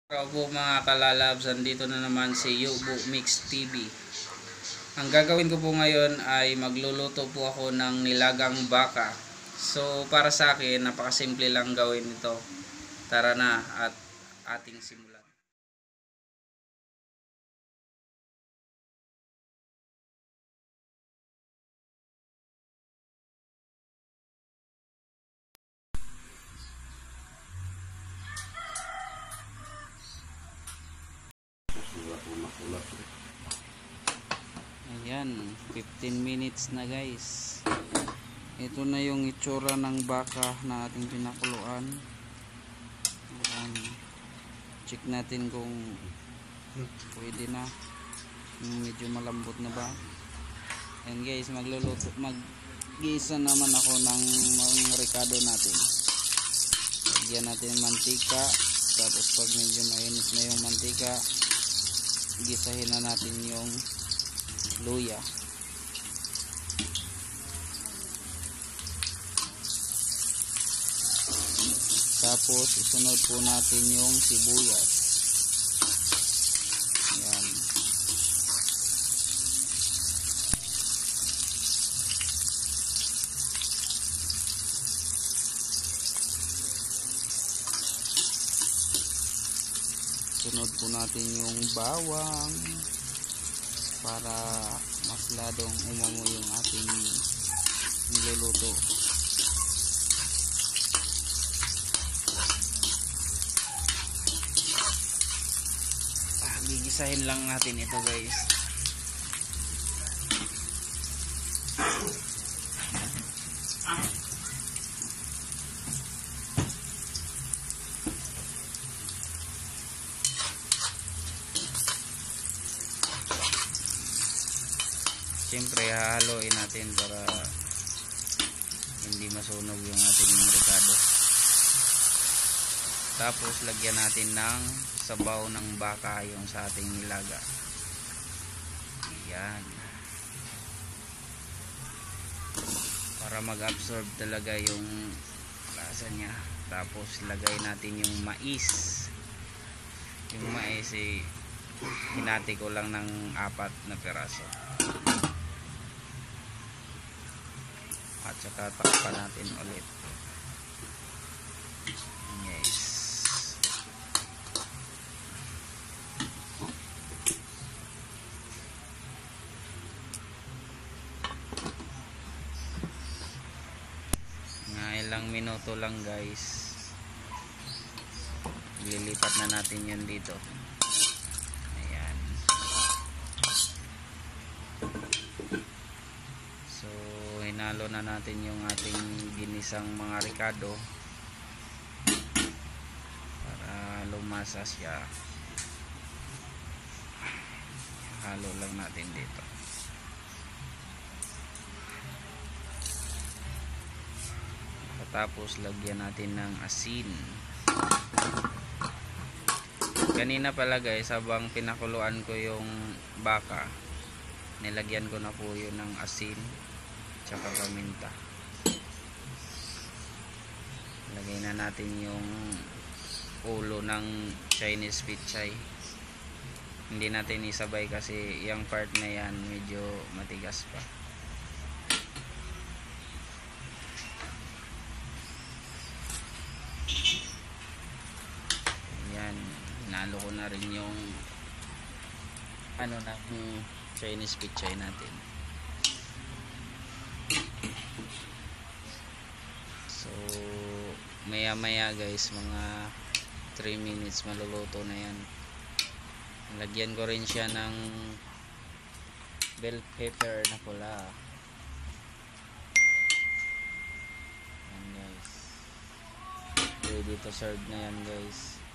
Araw po mga kalalabs, andito na naman si Yubo Mix TV. Ang gagawin ko po ngayon ay magluluto po ako ng nilagang baka. So para sa akin, napakasimple lang gawin ito. Tara na at ating simulan. Ayan, 15 minutes na guys. Ito na yung itsura ng baka na ating pinakuluan. Ayan. Check natin kung pwede na. Medyo malambot na ba. Ayan guys, mag-giisa naman ako ng mga ricado natin. Lagyan natin mantika. Tapos pag medyo mainit na yung mantika, gisahin na natin yung luya. Tapos isunod po natin yung sibuyas. Ayan. Sunod po natin yung bawang para mas ladong umamoy yung ating niluluto. Gigisahin lang natin ito guys. Siyempre hahaluin natin para hindi masunog yung ating ricado. Tapos lagyan natin ng sabaw ng baka yung sa ating nilaga. Ayan. Para mag-absorb talaga yung lasa niya. Tapos lagay natin yung mais. Yung mais hinati ko lang ng 4 na piraso. At saka takpan natin ulit. Yes. Nga ilang minuto lang guys. Lilipat na natin yun dito. Ayan. So hinalo na natin yung ating ginisang mga ricado para lumasa siya. Halo lang natin dito. Tapos lagyan natin ng asin. Kanina pala guys, habang pinakuluan ko yung baka, nilagyan ko na po yun ng asin tsaka paminta. Lagay na natin yung ulo ng Chinese pichay. Hindi natin isabay kasi yung part na yan medyo matigas pa. Ayan, hinalo ko na rin yung Chinese pichay natin. So maya maya guys, mga 3 minutes maluluto na yan. Lagyan ko rin siya ng bell pepper na pula. Yan guys, ready to serve na yan guys.